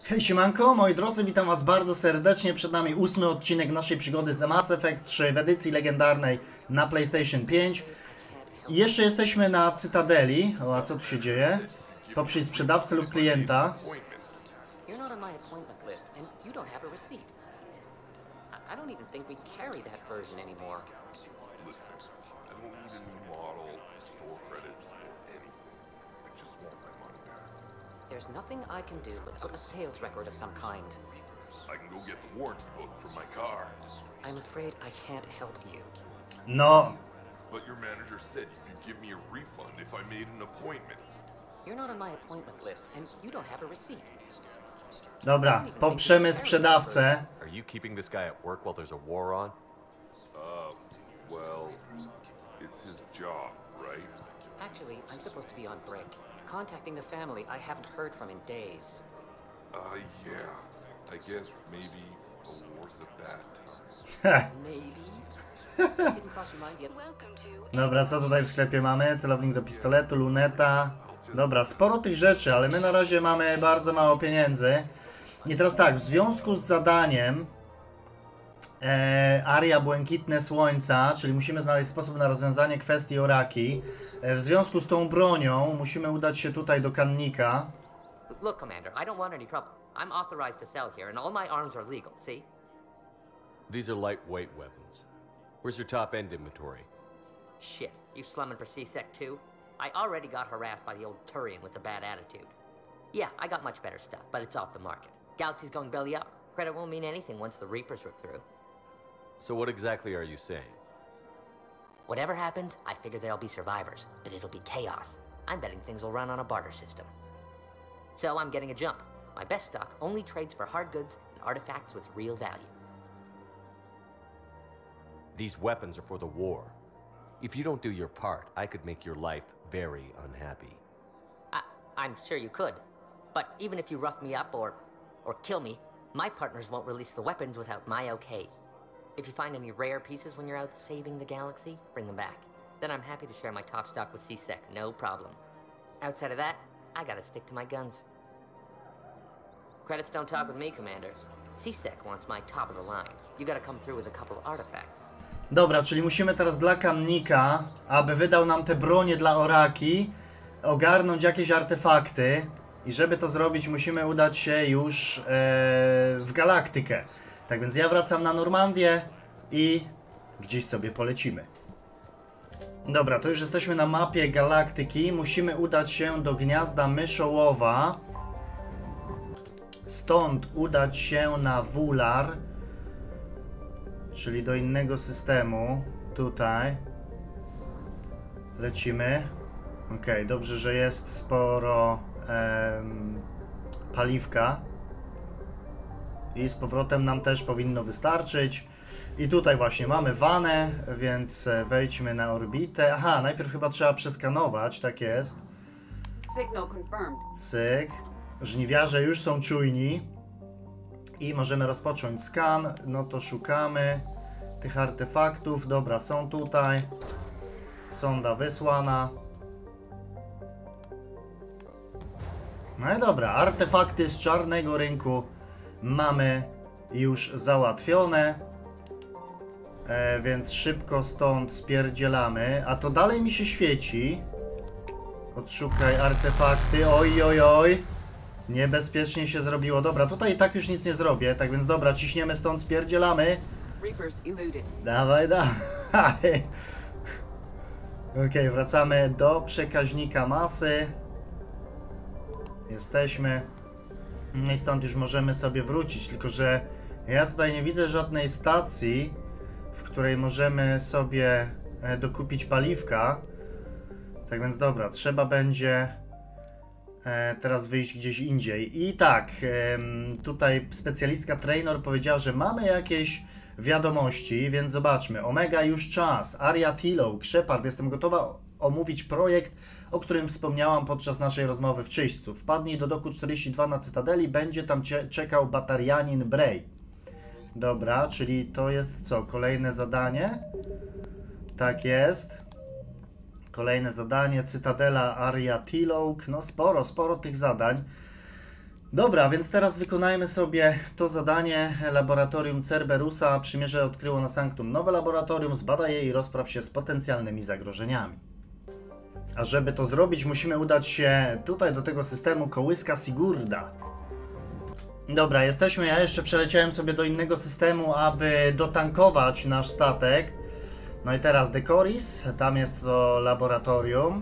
Hej siemanko, moi drodzy, witam was bardzo serdecznie. Przed nami 8. odcinek naszej przygody z Mass Effect 3 w edycji legendarnej na PlayStation 5. I jeszcze jesteśmy na Cytadeli. O, a co tu się dzieje? Poprzyj sprzedawcę lub klienta. There's nothing I can do without a sales record of some kind. I can go get the warranty book for my car. I'm afraid I can't help you. No. But your manager said you could give me a refund if I made an appointment. You're not on my appointment list, and you don't have a receipt. Dobra, poprzemy sprzedawcę. Are you keeping this guy at work while there's a war on? Well, it's his job, right? Actually, I'm supposed to be on break. Contacting the family I haven't heard from in days. Yeah. I guess maybe a war's a bad time. Maybe. Didn't cross your mind yet. Dobra, co tutaj w sklepie mamy? Celownik do pistoletu, luneta. Dobra, sporo tych rzeczy, ale my na razie mamy bardzo mało pieniędzy. I teraz tak, w związku z zadaniem Aria Błękitne Słońca, czyli musimy znaleźć sposób na rozwiązanie kwestii Oraki. W związku z tą bronią musimy udać się tutaj do kannika. Look, Commander, I don't want any trouble. I'm authorized to sell here, and all my arms are legal, see? These are lightweight weapons. Where's your top-end inventory? Shit, you slumming for C-Sec too? I already got harassed by the old Turian with the bad attitude. Yeah, I got much better stuff, but it's off the market. Galaxy's going belly up. Credit won't mean anything once the Reapers rip through. So what exactly are you saying? Whatever happens, I figure there'll be survivors, but it'll be chaos. I'm betting things will run on a barter system. So I'm getting a jump. My best stock only trades for hard goods and artifacts with real value. These weapons are for the war. If you don't do your part, I could make your life very unhappy. I'm sure you could. But even if you rough me up or kill me, my partners won't release the weapons without my okay. If you find any rare pieces when you're out saving the galaxy, bring them back. Then I'm happy to share my top stock with C-Sec, no problem. Outside of that, I gotta stick to my guns. Credits don't talk with me, Commander. C-Sec wants my top of the line. You gotta come through with a couple of artifacts. Dobra, czyli musimy teraz dla kannika, aby wydał nam te bronie dla Oraki, ogarnąć jakieś artefakty. I żeby to zrobić, musimy udać się już w galaktykę. Tak więc ja wracam na Normandię i gdzieś sobie polecimy. Dobra, to już jesteśmy na mapie galaktyki. Musimy udać się do gniazda myszołowa. Stąd udać się na Wular, czyli do innego systemu. Tutaj lecimy. Ok, dobrze, że jest sporo paliwka. I z powrotem nam też powinno wystarczyć. I tutaj właśnie mamy wanę, więc wejdźmy na orbitę. Aha, najpierw chyba trzeba przeskanować, tak jest. Cyk. Żniwiarze już są czujni. I możemy rozpocząć skan. No to szukamy tych artefaktów. Dobra, są tutaj. Sonda wysłana. No i dobra, artefakty z czarnego rynku mamy już załatwione, więc szybko stąd spierdzielamy. A to dalej mi się świeci. Odszukaj artefakty. Oj, oj, oj. Niebezpiecznie się zrobiło. Dobra, tutaj i tak już nic nie zrobię. Tak więc dobra, ciśniemy stąd, spierdzielamy. Dawaj, dawaj. Ok, wracamy do przekaźnika masy. Jesteśmy. I stąd już możemy sobie wrócić, tylko że ja tutaj nie widzę żadnej stacji, w której możemy sobie dokupić paliwka. Tak więc dobra, trzeba będzie teraz wyjść gdzieś indziej. I tak, tutaj specjalistka Traynor powiedziała, że mamy jakieś wiadomości, więc zobaczmy. Omega już czas, Aria Tillow, Shepard, jestem gotowa omówić projekt, o którym wspomniałam podczas naszej rozmowy w Czyśćcu. Wpadnij do doku 42 na Cytadeli, będzie tam czekał batarianin Bray. Dobra, czyli to jest co? Kolejne zadanie? Tak jest. Kolejne zadanie, Cytadela Aria Tillow. No sporo tych zadań. Dobra, więc teraz wykonajmy sobie to zadanie. Laboratorium Cerberusa. Przymierze odkryło na Sanctum nowe laboratorium. Zbadaj je i rozpraw się z potencjalnymi zagrożeniami. A żeby to zrobić, musimy udać się tutaj do tego systemu kołyska Sigurda. Dobra, jesteśmy. Ja jeszcze przeleciałem sobie do innego systemu, aby dotankować nasz statek. No i teraz Decoris. Tam jest to laboratorium.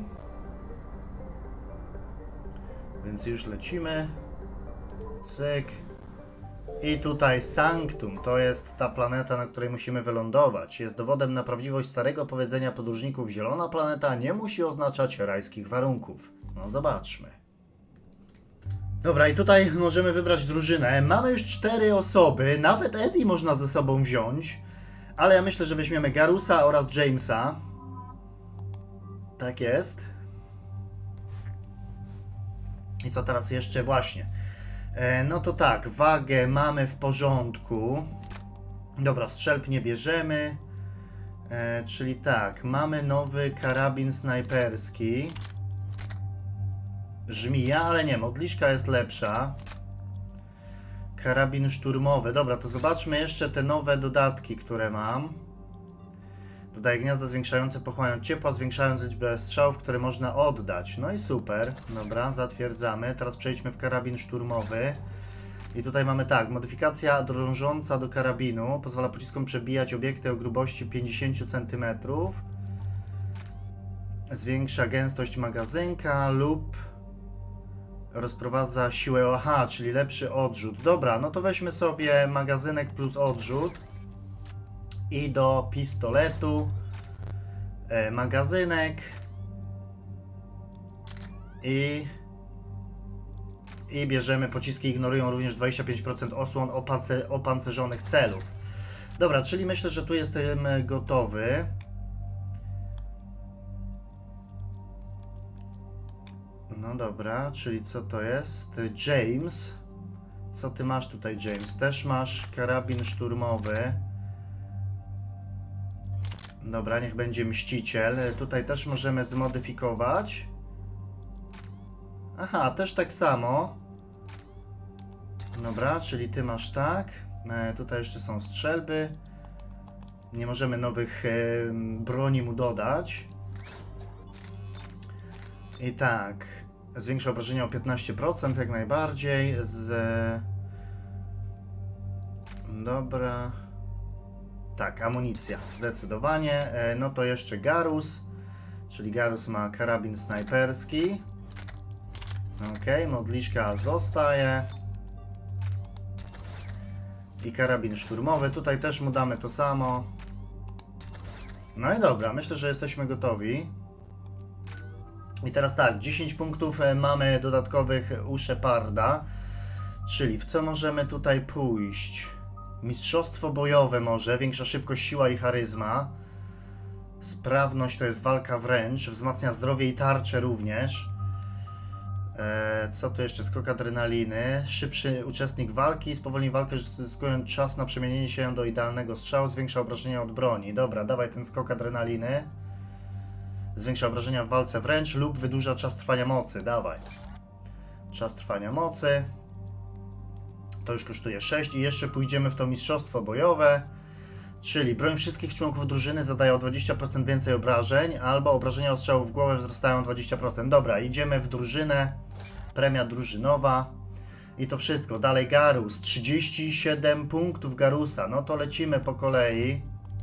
Więc już lecimy. Cyk. I tutaj Sanctum, to jest ta planeta, na której musimy wylądować. Jest dowodem na prawdziwość starego powiedzenia podróżników: zielona planeta nie musi oznaczać rajskich warunków. No zobaczmy. Dobra, i tutaj możemy wybrać drużynę. Mamy już 4 osoby, nawet Eddie można ze sobą wziąć. Ale ja myślę, że weźmiemy Garusa oraz Jamesa. Tak jest. I co teraz jeszcze? Właśnie. No to tak, wagę mamy w porządku. Dobra, strzelb nie bierzemy. Czyli tak, mamy nowy karabin snajperski. Żmija, ale nie, modliszka jest lepsza. Karabin szturmowy. Dobra, to zobaczmy jeszcze te nowe dodatki, które mam. Dodaje gniazda zwiększające pochłanianie ciepła, zwiększając liczbę strzałów, które można oddać. No i super. Dobra, zatwierdzamy. Teraz przejdźmy w karabin szturmowy. I tutaj mamy tak, modyfikacja drążąca do karabinu. Pozwala pociskom przebijać obiekty o grubości 50 cm. Zwiększa gęstość magazynka lub rozprowadza siłę. Aha, czyli lepszy odrzut. Dobra, no to weźmy sobie magazynek plus odrzut. I do pistoletu magazynek i bierzemy pociski, ignorują również 25% osłon opancerzonych celów. Dobra, czyli myślę, że tu jestem gotowy. No dobra, czyli co to jest? James. Co ty masz tutaj, James? Też masz karabin szturmowy. Dobra, niech będzie mściciel. Tutaj też możemy zmodyfikować. Aha, też tak samo. Dobra, czyli ty masz tak. Tutaj jeszcze są strzelby. Nie możemy nowych broni mu dodać. I tak. Zwiększa obrażenia o 15%, jak najbardziej. Dobra. Tak, amunicja, zdecydowanie. No to jeszcze Garus, czyli Garus ma karabin snajperski. Ok, modliszka zostaje. I karabin szturmowy, tutaj też mu damy to samo. No i dobra, myślę, że jesteśmy gotowi. I teraz tak, 10 punktów mamy dodatkowych u Sheparda. Czyli w co możemy tutaj pójść? Mistrzostwo bojowe może, większa szybkość, siła i charyzma. Sprawność to jest walka wręcz, wzmacnia zdrowie i tarczę również. Co tu jeszcze? Skok adrenaliny. Szybszy uczestnik walki, spowolni walkę, zyskując czas na przemienienie się do idealnego strzału, zwiększa obrażenia od broni. Dobra, dawaj ten skok adrenaliny. Zwiększa obrażenia w walce wręcz lub wydłuża czas trwania mocy. Dawaj. Czas trwania mocy. To już kosztuje 6 i jeszcze pójdziemy w to mistrzostwo bojowe. Czyli broń wszystkich członków drużyny zadaje o 20% więcej obrażeń, albo obrażenia od strzału w głowę wzrastają o 20%. Dobra, idziemy w drużynę. Premia drużynowa. I to wszystko. Dalej Garus. 37 punktów Garusa. No to lecimy po kolei.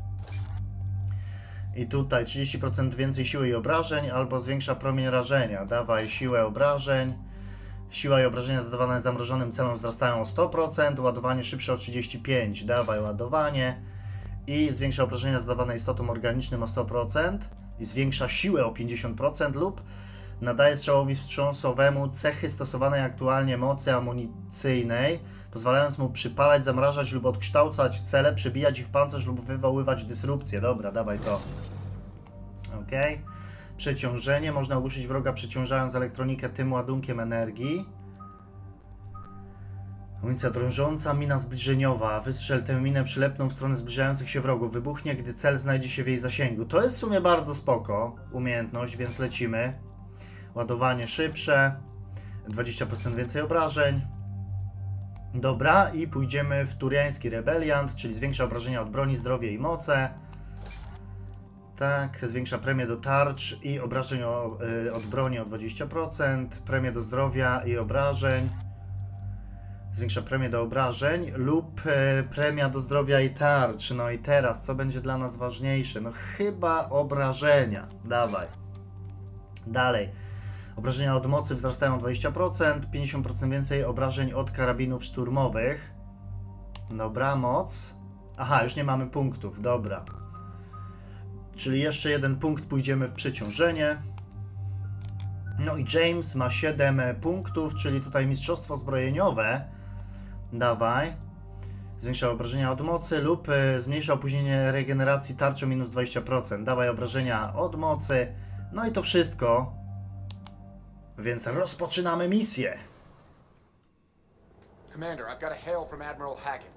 I tutaj 30% więcej siły i obrażeń, albo zwiększa promień rażenia. Dawaj siłę obrażeń. Siła i obrażenia zadawane zamrożonym celom wzrastają o 100%, ładowanie szybsze o 35%. Dawaj ładowanie. I zwiększa obrażenia zadawane istotom organicznym o 100% i zwiększa siłę o 50% lub nadaje strzałowi wstrząsowemu cechy stosowanej aktualnie mocy amunicyjnej, pozwalając mu przypalać, zamrażać lub odkształcać cele, przebijać ich pancerz lub wywoływać dysrupcję. Dobra, dawaj to. Ok. Przeciążenie. Można ogłuszyć wroga, przeciążając elektronikę tym ładunkiem energii. Amunicja drążąca, mina zbliżeniowa. Wystrzel tę minę przylepną w stronę zbliżających się wrogów. Wybuchnie, gdy cel znajdzie się w jej zasięgu. To jest w sumie bardzo spoko umiejętność, więc lecimy. Ładowanie szybsze. 20% więcej obrażeń. Dobra, i pójdziemy w Turiański Rebeliant, czyli zwiększa obrażenia od broni, zdrowie i moce. Tak, zwiększa premię do tarcz i obrażeń od broni o 20%, premię do zdrowia i obrażeń. Zwiększa premię do obrażeń lub premia do zdrowia i tarcz. No i teraz, co będzie dla nas ważniejsze? No chyba obrażenia. Dawaj. Dalej. Obrażenia od mocy wzrastają o 20%, 50% więcej obrażeń od karabinów szturmowych. Dobra, moc. Aha, już nie mamy punktów, dobra. Czyli jeszcze jeden punkt pójdziemy w przeciążenie. No i James ma 7 punktów, czyli tutaj mistrzostwo zbrojeniowe. Dawaj. Zwiększa obrażenia od mocy lub zmniejsza opóźnienie regeneracji tarczy o minus 20%. Dawaj obrażenia od mocy. No i to wszystko. Więc rozpoczynamy misję. Commander, I've got a hail from Admiral Hackett.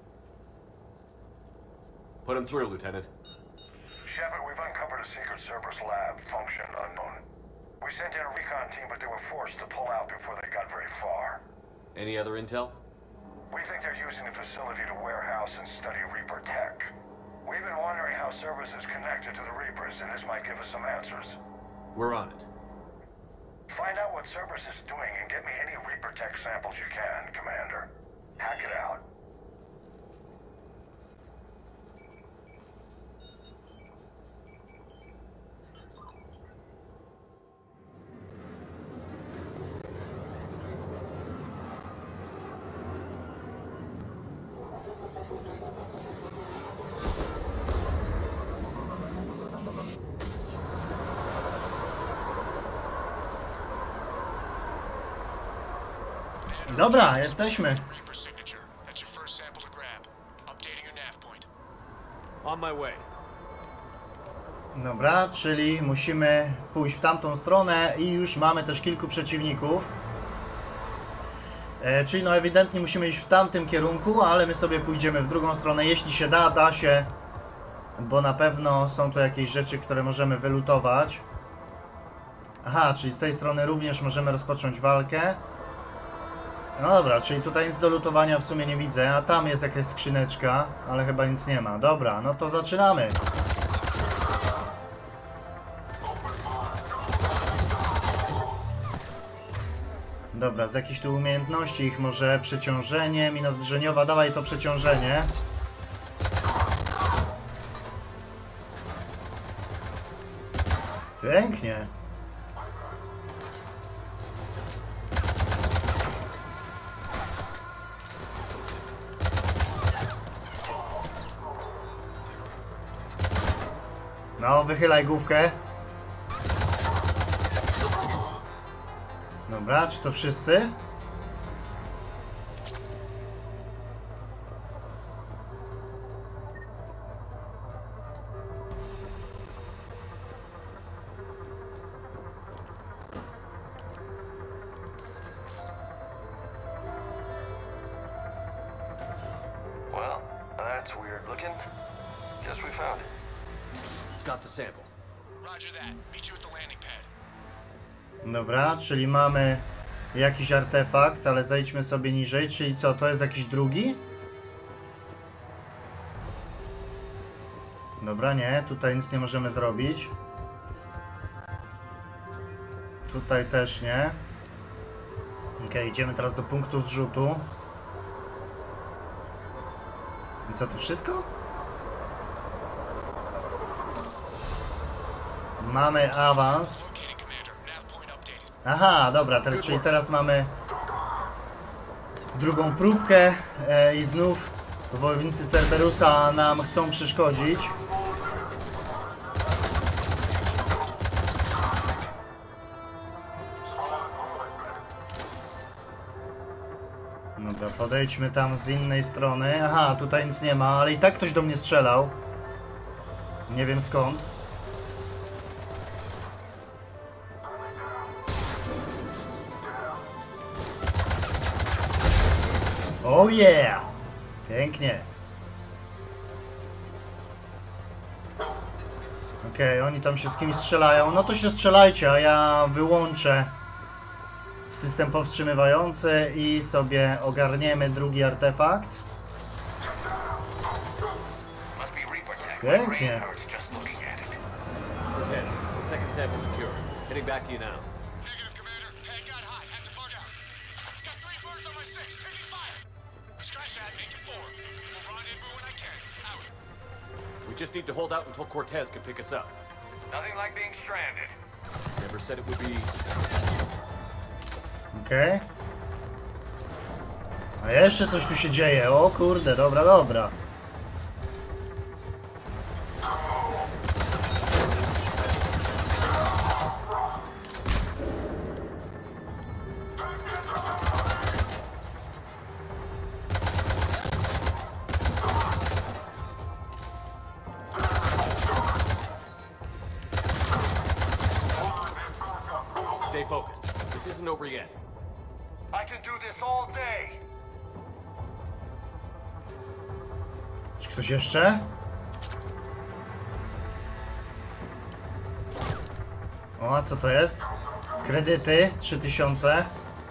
Put him through, Lieutenant. Shepard, we've uncovered a secret Cerberus lab, function unknown. We sent in a recon team, but they were forced to pull out before they got very far. Any other intel? We think they're using the facility to warehouse and study Reaper tech. We've been wondering how Cerberus is connected to the Reapers, and this might give us some answers. We're on it. Find out what Cerberus is doing and get me any Reaper tech samples you can, Commander. Hack it out. Dobra, jesteśmy. Reaper signature. That's your first sample to grab. Updating your nav point. On my way. Dobra, czyli musimy pójść w tamtą stronę i już mamy też kilku przeciwników. Czyli no ewidentnie musimy iść w tamtym kierunku, ale my sobie pójdziemy w drugą stronę, jeśli się da, da się. Bo na pewno są tu jakieś rzeczy, które możemy wylutować. Aha, czyli z tej strony również możemy rozpocząć walkę. No dobra, czyli tutaj nic do lutowania w sumie nie widzę, a tam jest jakaś skrzyneczka, ale chyba nic nie ma. Dobra, no to zaczynamy. Dobra, z jakichś tu umiejętności ich może przeciążenie, mina zbliżeniowa, dawaj to przeciążenie. Pięknie. No, wychylaj główkę. Dobra, czy to wszyscy? Well, that's weird looking. Guess we found it. Got the sample. Roger that. Meet you at the landing pad. Dobra, czyli mamy jakiś artefakt, ale zejdźmy sobie niżej, czyli co, to jest jakiś drugi? Dobra, nie, tutaj nic nie możemy zrobić. Tutaj też nie. Okej, idziemy teraz do punktu zrzutu. I co, to wszystko? Mamy awans. Located, Commander. Nav point updated. Aha, dobra, czyli teraz mamy drugą próbkę i znów wojownicy Cerberusa nam chcą przeszkodzić. Dobra, podejdźmy tam z innej strony. Aha, tutaj nic nie ma, ale i tak ktoś do mnie strzelał. Nie wiem skąd. Oh yeah! Pięknie. Okej, oni tam się z kimś strzelają. No to się strzelajcie, a ja wyłączę system powstrzymywający i sobie ogarniemy drugi artefakt. Pięknie. Cortez, second sample secure. Heading back to you now. Negative, Commander. Pad got high. Have to bug out. Got 3 birds on my 6. Taking fire. Scratch that. Make it 4. We'll rendezvous when I can. Out. We just need to hold out until Cortez can pick us up. Nothing like being stranded. Never said it would be... Okej. A jeszcze coś tu się dzieje. O kurde, dobra, dobra. Stay focused. This isn't over yet. I can do this all day. Czy ktoś jeszcze? O, a co to jest? Kredyty 3000.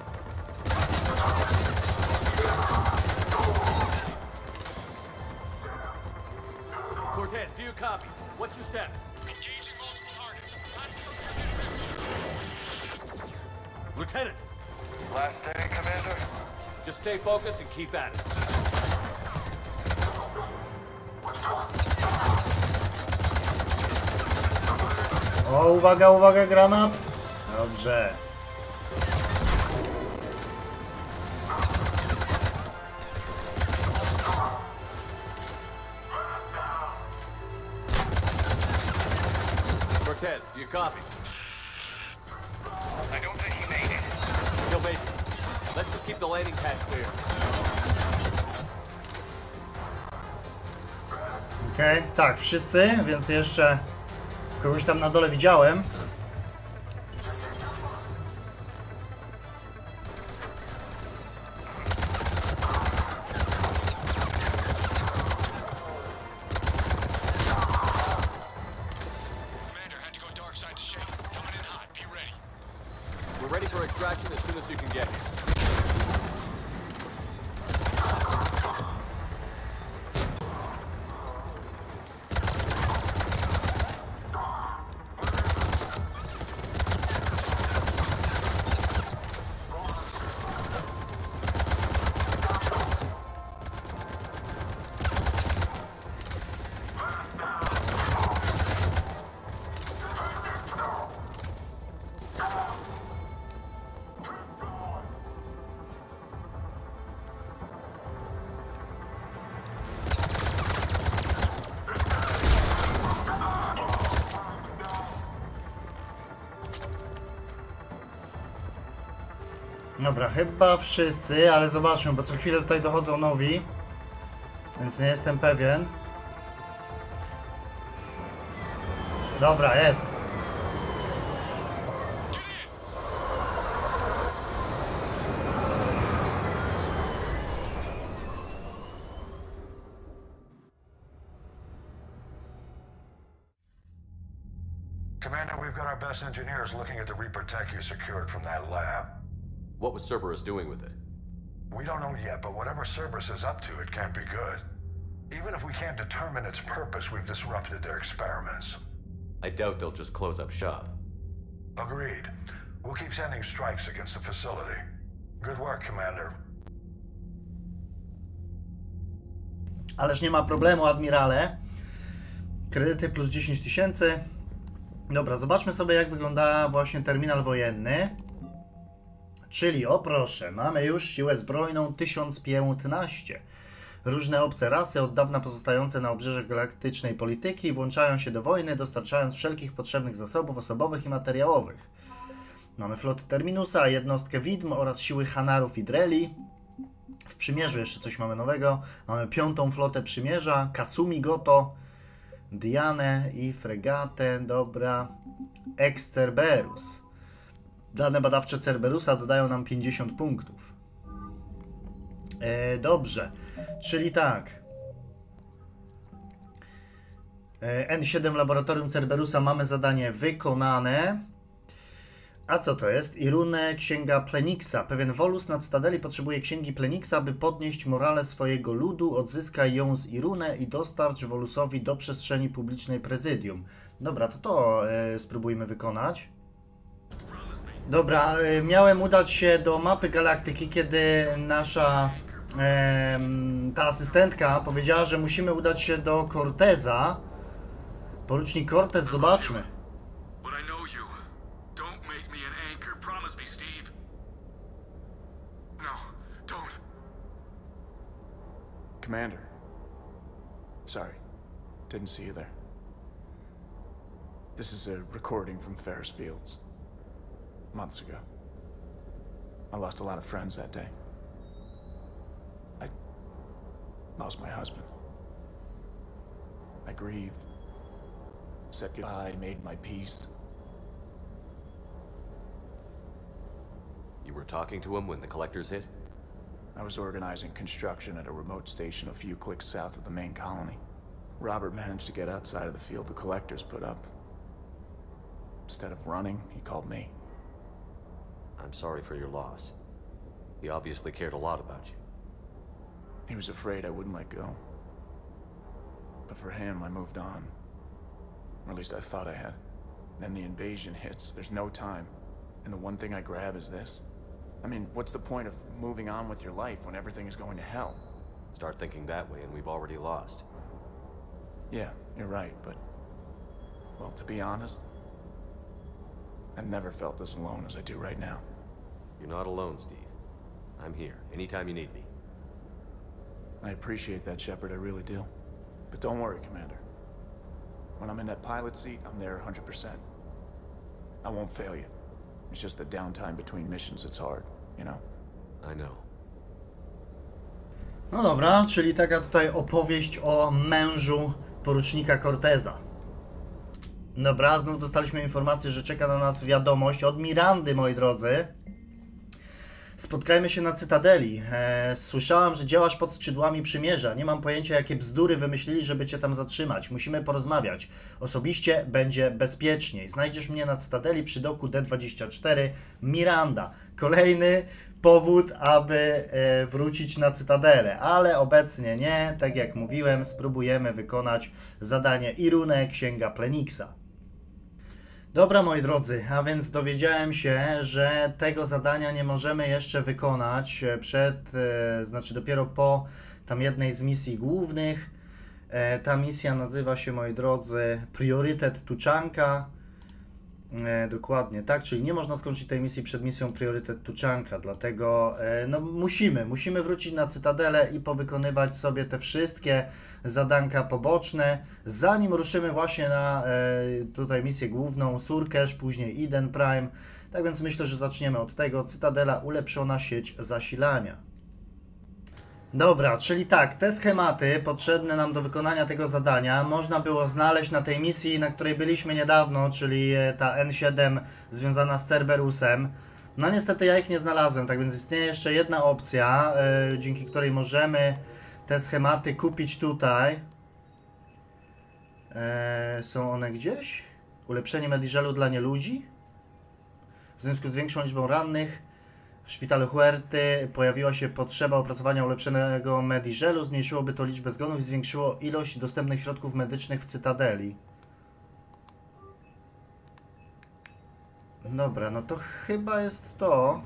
Cortez, do you copy? What's your status? Engaging multiple targets. Time for some computer rescue. Lieutenant, Last day, Commander? just stay focused and keep at it. O, uwaga, uwaga, granat. Dobrze. Cortez, do you copy? I don't think he made it. He'll make it. Let's just keep the landing pad clear. Okej, tak, wszyscy, więc jeszcze kogoś tam na dole widziałem. Commander, had to go dark side to shake. Coming in hot. Be ready. We're ready for extraction as soon as you can get here. Dobra, chyba wszyscy, ale zobaczmy, bo co chwilę tutaj dochodzą nowi. Więc nie jestem pewien. Dobra, jest. Commander, we've got our best engineers looking at the Reaper tech you secured from that lab. What was Cerberus doing with it? We don't know yet, but whatever Cerberus is up to, it can't be good. Even if we can't determine its purpose, we've disrupted their experiments. I doubt they'll just close up shop. Agreed. We'll keep sending strikes against the facility. Good work, Commander. Ależ nie ma problemu, admirale. Kredyty plus 10 000. Dobra, zobaczmy sobie, jak wygląda właśnie terminal wojenny. Czyli, o proszę, mamy już siłę zbrojną 1015. Różne obce rasy, od dawna pozostające na obrzeżach galaktycznej polityki, włączają się do wojny, dostarczając wszelkich potrzebnych zasobów osobowych i materiałowych. Mamy flotę Terminusa, jednostkę widm oraz siły Hanarów i Dreli. W Przymierzu jeszcze coś mamy nowego. Mamy 5. flotę Przymierza, Kasumi Goto, Dianę i fregatę, dobra, Ex-Cerberus. Dane badawcze Cerberusa dodają nam 50 punktów. Dobrze, czyli tak. N7 Laboratorium Cerberusa mamy zadanie wykonane. A co to jest? Irune, księga Plenixa. Pewien Volus na Cytadeli potrzebuje księgi Plenixa, by podnieść morale swojego ludu. Odzyskaj ją z Irune i dostarcz Volusowi do przestrzeni publicznej prezydium. Dobra, to spróbujmy wykonać. Dobra, miałem udać się do mapy galaktyki, kiedy nasza ta asystentka powiedziała, że musimy udać się do Corteza. Porucznik Cortez, zobaczmy. But I know you. Don't make me an anchor. Promise me, Steve. No, don't. Commander. Sorry. Didn't see you there. This is a recording from Ferris Fields. Months ago. I lost a lot of friends that day. I lost my husband. I grieved. Said goodbye, made my peace. You were talking to him when the collectors hit? I was organizing construction at a remote station a few clicks south of the main colony. Robert managed to get outside of the field the collectors put up. Instead of running, he called me. I'm sorry for your loss. He obviously cared a lot about you. He was afraid I wouldn't let go. But for him, I moved on. Or at least I thought I had. Then the invasion hits, there's no time. And the one thing I grab is this. I mean, what's the point of moving on with your life when everything is going to hell? Start thinking that way and we've already lost. Yeah, you're right, but... well, to be honest, I've never felt as alone as I do right now. You're not alone, Steve. I'm here, anytime you need me. I appreciate that, Shepard, I really do. But don't worry, Commander. When I'm in that pilot seat, I'm there 100%. I won't fail you. It's just the downtime between missions that's hard, you know? I know. No dobra, czyli taka tutaj opowieść o mężu porucznika Corteza. Dobra, znów dostaliśmy informację, że czeka na nas wiadomość od Mirandy, moi drodzy. Spotkajmy się na Cytadeli. Słyszałam, że działasz pod skrzydłami przymierza. Nie mam pojęcia, jakie bzdury wymyślili, żeby cię tam zatrzymać. Musimy porozmawiać. Osobiście będzie bezpieczniej. Znajdziesz mnie na Cytadeli przy doku D24. Miranda. Kolejny powód, aby wrócić na Cytadelę, ale obecnie nie. Tak jak mówiłem, spróbujemy wykonać zadanie Irune, księga Plenixa. Dobra, moi drodzy, a więc dowiedziałem się, że tego zadania nie możemy jeszcze wykonać znaczy dopiero po tam jednej z misji głównych. Ta misja nazywa się, moi drodzy, Priorytet Tuczanka. Dokładnie, tak, czyli nie można skończyć tej misji przed misją Priorytet Tuczanka, dlatego no musimy wrócić na Cytadelę i powykonywać sobie te wszystkie zadanka poboczne, zanim ruszymy właśnie na tutaj misję główną, Surkesz, później Eden Prime. Tak więc myślę, że zaczniemy od tego. Cytadela, ulepszona sieć zasilania. Dobra, czyli tak, te schematy potrzebne nam do wykonania tego zadania można było znaleźć na tej misji, na której byliśmy niedawno, czyli ta N7 związana z Cerberusem. No niestety ja ich nie znalazłem, tak więc istnieje jeszcze jedna opcja, dzięki której możemy te schematy kupić tutaj. Są one gdzieś? Ulepszenie Medigelu dla nieludzi? W związku z większą liczbą rannych w szpitalu Huerty pojawiła się potrzeba opracowania ulepszonego Medigelu. Zmniejszyłoby to liczbę zgonów i zwiększyło ilość dostępnych środków medycznych w Cytadeli. Dobra, no to chyba jest to.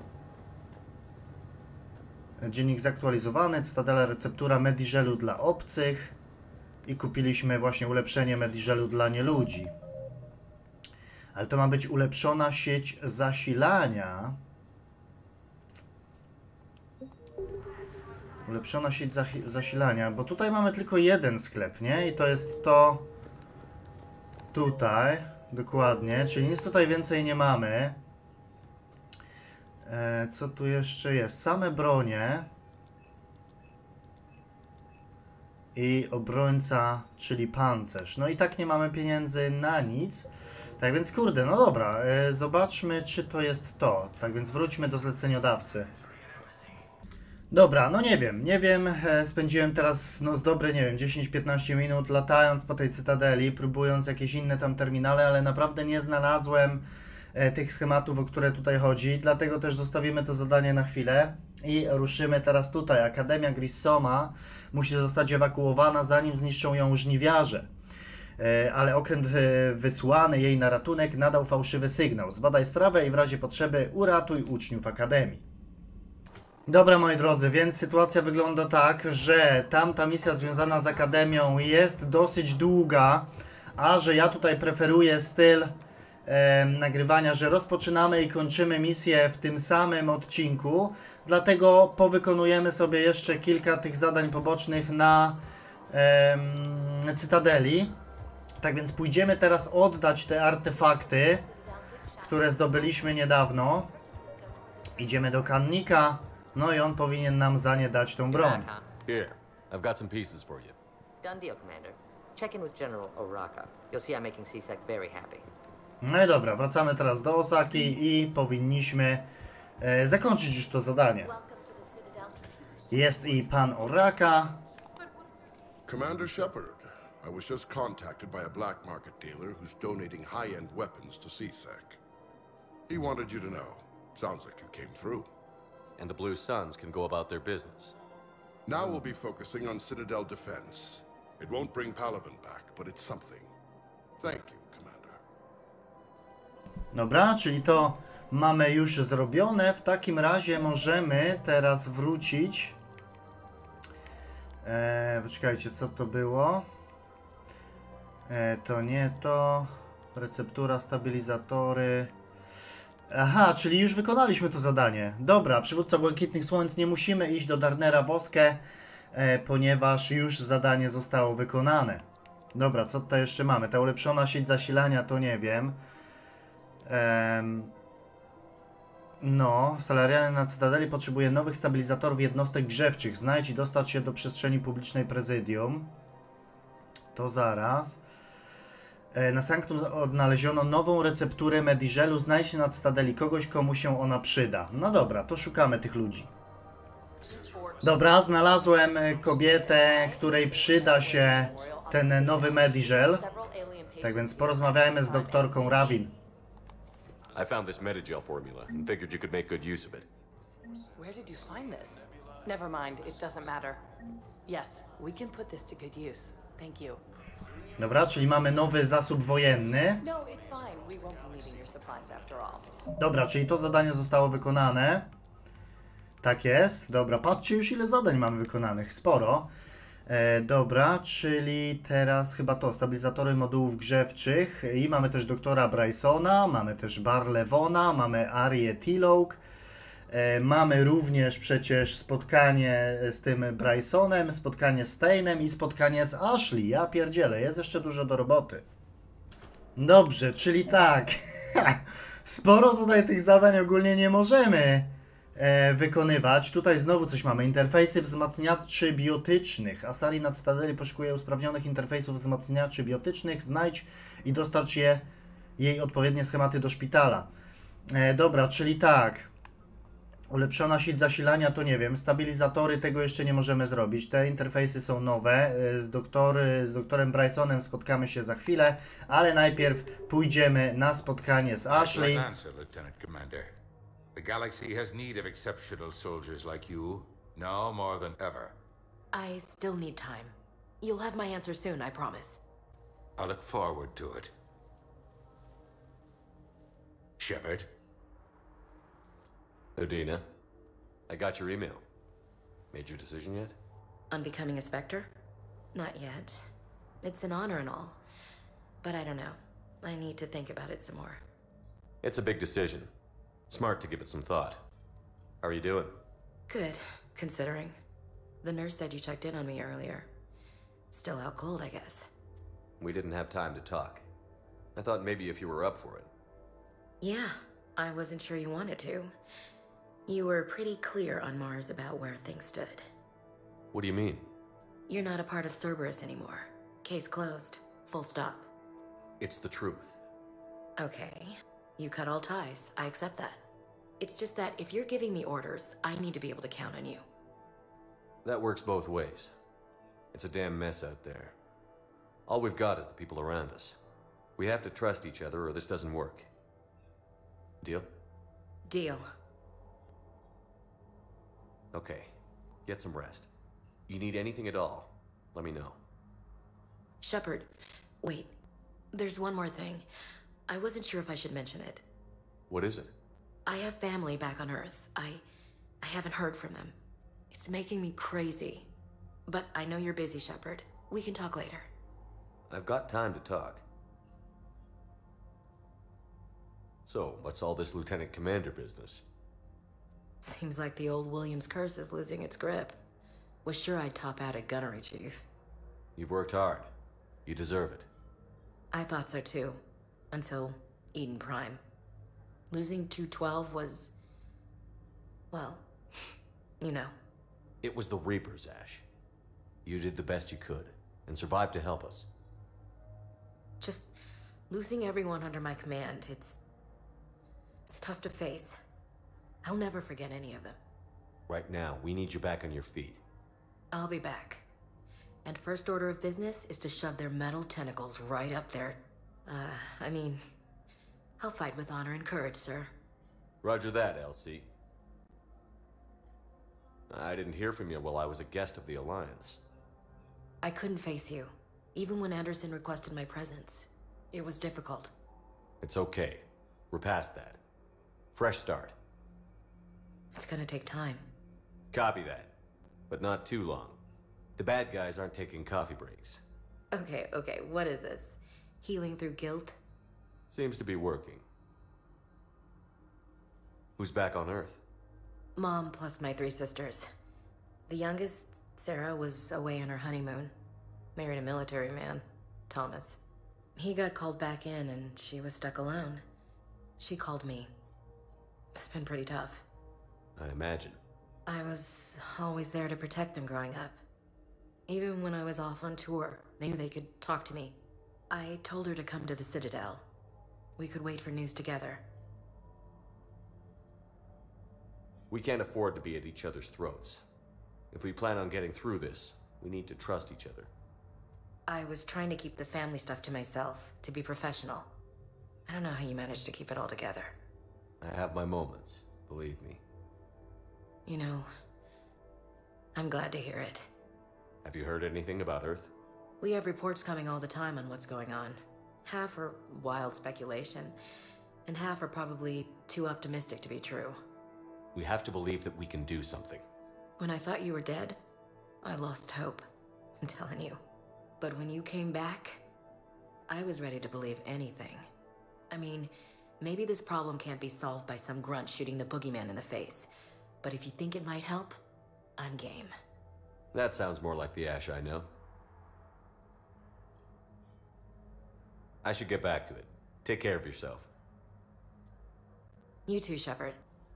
Dziennik zaktualizowany, Cytadela, receptura Medigelu dla obcych. I kupiliśmy właśnie ulepszenie Medigelu dla nieludzi. Ale to ma być ulepszona sieć zasilania. Ulepszona sieć zasilania, bo tutaj mamy tylko jeden sklep, nie? I to jest to tutaj, dokładnie, czyli nic tutaj więcej nie mamy. Co tu jeszcze jest? Same bronie i obrońca, czyli pancerz. No i tak nie mamy pieniędzy na nic. Tak więc kurde, no dobra, zobaczmy, czy to jest to. Tak więc wróćmy do zleceniodawcy. Dobra, no nie wiem, spędziłem teraz no z dobre, nie wiem, 10-15 minut latając po tej Cytadeli, próbując jakieś inne tam terminale, ale naprawdę nie znalazłem tych schematów, o które tutaj chodzi. Dlatego też zostawimy to zadanie na chwilę i ruszymy teraz tutaj. Akademia Grissoma musi zostać ewakuowana, zanim zniszczą ją żniwiarze. Ale okręt wysłany jej na ratunek nadał fałszywy sygnał. Zbadaj sprawę i w razie potrzeby uratuj uczniów Akademii. Dobra, moi drodzy, więc sytuacja wygląda tak, że tamta misja związana z Akademią jest dosyć długa, a że ja tutaj preferuję styl nagrywania, że rozpoczynamy i kończymy misję w tym samym odcinku, dlatego powykonujemy sobie jeszcze kilka tych zadań pobocznych na Cytadeli. Tak więc pójdziemy teraz oddać te artefakty, które zdobyliśmy niedawno. Idziemy do Kannika, no i on powinien nam za nie dać tą broń. Here, I've got some pieces for you. Done deal, Commander. Check in with General Oraka. You'll see I'm making C-Sec very happy. No i dobra, wracamy teraz do Osaki i powinniśmy zakończyć już to zadanie. Jest i pan Oraka. Commander Shepard, I was just contacted by a black market dealer who's donating high-end weapons to C-Sec. He wanted you to know. Sounds like you came through. And the Blue Suns can go about their business. Now we'll be focusing on Citadel defense. It won't bring Palaven back, but it's something. Thank you, Commander. Dobra, czyli to mamy już zrobione. W takim razie możemy teraz wrócić. Poczekajcie, co to było? To nie to. Receptura, stabilizatory. Aha, czyli już wykonaliśmy to zadanie. Dobra, przywódca Błękitnych Słońc, nie musimy iść do Darnera Woskę, ponieważ już zadanie zostało wykonane. Dobra, co tutaj jeszcze mamy? Ta ulepszona sieć zasilania to nie wiem. No, Salariany na Cytadeli potrzebuje nowych stabilizatorów jednostek grzewczych. Znajdź i dostać się do przestrzeni publicznej Prezydium. To zaraz. Na Sanctum odnaleziono nową recepturę Mediżelu. Znajdź na Cytadeli kogoś, komu się ona przyda. No dobra, to szukamy tych ludzi. Dobra, znalazłem kobietę, której przyda się ten nowy Mediżel. Tak więc porozmawiajmy z doktorką Ravin. I found this Medigel formula and figured you could make good use of it. Where did you find this? Never mind, it doesn't matter. Yes, we can put this to good use. Thank you. Dobra, czyli mamy nowy zasób wojenny. No, it's fine. We won't be needing your supplies after all. Dobra, czyli to zadanie zostało wykonane. Tak jest. Dobra, patrzcie już ile zadań mamy wykonanych. Sporo. Dobra, czyli teraz chyba to. Stabilizatory modułów grzewczych. I mamy też doktora Brysona, mamy też Barlewona, mamy Arię Tillouk. Mamy również przecież spotkanie z tym Brysonem, spotkanie z Tane'em i spotkanie z Ashley. Ja pierdzielę, jest jeszcze dużo do roboty. Dobrze, czyli tak. Sporo tutaj tych zadań ogólnie nie możemy wykonywać. Tutaj znowu coś mamy. Interfejsy wzmacniaczy biotycznych. Asari na Cytadeli poszukuje usprawnionych interfejsów wzmacniaczy biotycznych. Znajdź i dostarcz jej odpowiednie schematy do szpitala. Dobra, czyli tak. Ulepszona sieć zasilania to nie wiem. Stabilizatory tego jeszcze nie możemy zrobić. Te interfejsy są nowe. Z doktorem Brysonem spotkamy się za chwilę, ale najpierw pójdziemy na spotkanie z Ashley. The galaxy has need of exceptional soldiers like you, now more than ever. I still need time. You'll have my answer soon, I promise. I look forward to it. Shepard? Udina, I got your email. Made your decision yet? On becoming a Spectre? Not yet. It's an honor and all. But I don't know. I need to think about it some more. It's a big decision. Smart to give it some thought. How are you doing? Good, considering. The nurse said you checked in on me earlier. Still out cold, I guess. We didn't have time to talk. I thought maybe if you were up for it. Yeah, I wasn't sure you wanted to. You were pretty clear on Mars about where things stood. What do you mean? You're not a part of Cerberus anymore. Case closed. Full stop. It's the truth. Okay. You cut all ties. I accept that. It's just that if you're giving the orders, I need to be able to count on you. That works both ways. It's a damn mess out there. All we've got is the people around us. We have to trust each other or this doesn't work. Deal? Deal. Okay. Get some rest. You need anything at all, let me know. Shepard, wait. There's one more thing. I wasn't sure if I should mention it. What is it? I have family back on Earth. I haven't heard from them. It's making me crazy. But I know you're busy, Shepard. We can talk later. I've got time to talk. So, what's all this Lieutenant Commander business? Seems like the old Williams curse is losing its grip. Was sure I'd top out at gunnery, Chief. You've worked hard. You deserve it. I thought so too. Until Eden Prime. Losing 212 was... well, you know. It was the Reapers, Ash. You did the best you could, and survived to help us. Just losing everyone under my command, it's tough to face. I'll never forget any of them. Right now, we need you back on your feet. I'll be back. And first order of business is to shove their metal tentacles right up there. I mean, I'll fight with honor and courage, sir. Roger that, Elsie. I didn't hear from you while I was a guest of the Alliance. I couldn't face you, even when Anderson requested my presence. It was difficult. It's okay. We're past that. Fresh start. It's gonna take time. Copy that. But not too long. The bad guys aren't taking coffee breaks. Okay, what is this? Healing through guilt? Seems to be working. Who's back on Earth? Mom plus my 3 sisters. The youngest, Sarah, was away on her honeymoon. Married a military man, Thomas. He got called back in and she was stuck alone. She called me. It's been pretty tough. I imagine. I was always there to protect them growing up. Even when I was off on tour, they knew they could talk to me. I told her to come to the Citadel. We could wait for news together. We can't afford to be at each other's throats. If we plan on getting through this, we need to trust each other. I was trying to keep the family stuff to myself, to be professional. I don't know how you managed to keep it all together. I have my moments, believe me. You know, I'm glad to hear it. Have you heard anything about Earth? We have reports coming all the time on what's going on. Half are wild speculation, and half are probably too optimistic to be true. We have to believe that we can do something. When I thought you were dead, I lost hope. I'm telling you. But when you came back, I was ready to believe anything. I mean, maybe this problem can't be solved by some grunt shooting the boogeyman in the face. But if you think it might help, I'm game. That sounds more like the Ash I know. I should get back to it. Take care of yourself. You too, Shepard.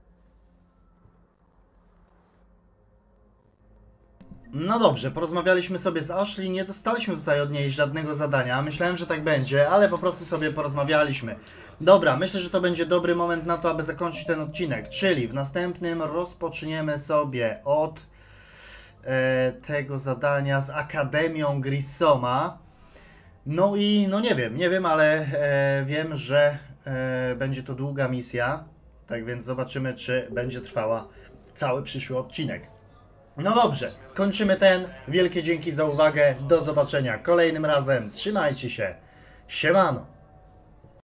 No dobrze, porozmawialiśmy sobie z Ashley, nie dostaliśmy tutaj od niej żadnego zadania. Myślałem, że tak będzie, ale po prostu sobie porozmawialiśmy. Dobra, myślę, że to będzie dobry moment na to, aby zakończyć ten odcinek. Czyli w następnym rozpoczniemy sobie od tego zadania z Akademią Grissoma. No i no nie wiem, ale wiem, że będzie to długa misja. Tak więc zobaczymy, czy będzie trwała cały przyszły odcinek. No dobrze, kończymy ten. Wielkie dzięki za uwagę. Do zobaczenia kolejnym razem. Trzymajcie się. Siemano.